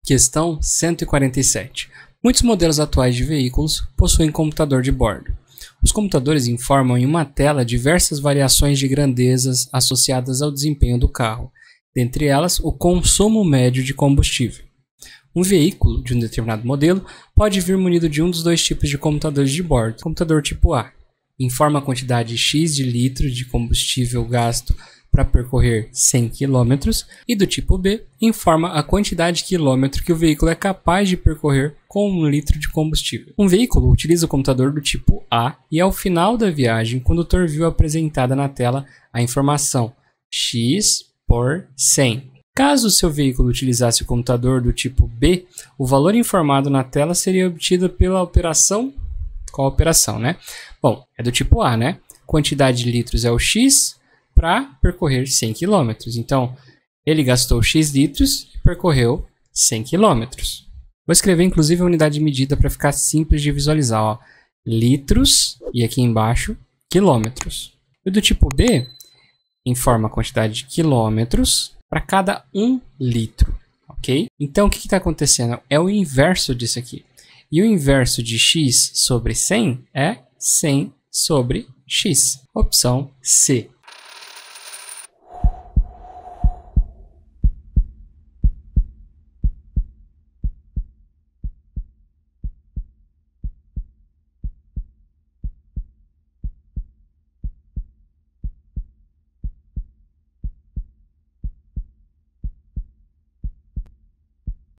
Questão 147. Muitos modelos atuais de veículos possuem computador de bordo. Os computadores informam em uma tela diversas variações de grandezas associadas ao desempenho do carro, dentre elas o consumo médio de combustível. Um veículo de um determinado modelo pode vir munido de um dos dois tipos de computadores de bordo. Computador tipo A informa a quantidade X de litros de combustível gasto para percorrer 100 km, e do tipo B informa a quantidade de quilômetro que o veículo é capaz de percorrer com 1 litro de combustível. Um veículo utiliza o computador do tipo A e ao final da viagem o condutor viu apresentada na tela a informação X por 100. Caso o seu veículo utilizasse o computador do tipo B, o valor informado na tela seria obtido pela operação... Qual operação, né? Bom, é do tipo A, né? Quantidade de litros é o X para percorrer 100 km. Então, ele gastou X litros e percorreu 100 km. Vou escrever, inclusive, a unidade de medida para ficar simples de visualizar. Ó. Litros e aqui embaixo, quilômetros. E do tipo B, informa a quantidade de quilômetros para cada 1 litro. Ok? Então, o que está acontecendo? É o inverso disso aqui. E o inverso de x sobre 100 é 100 sobre x. Opção C.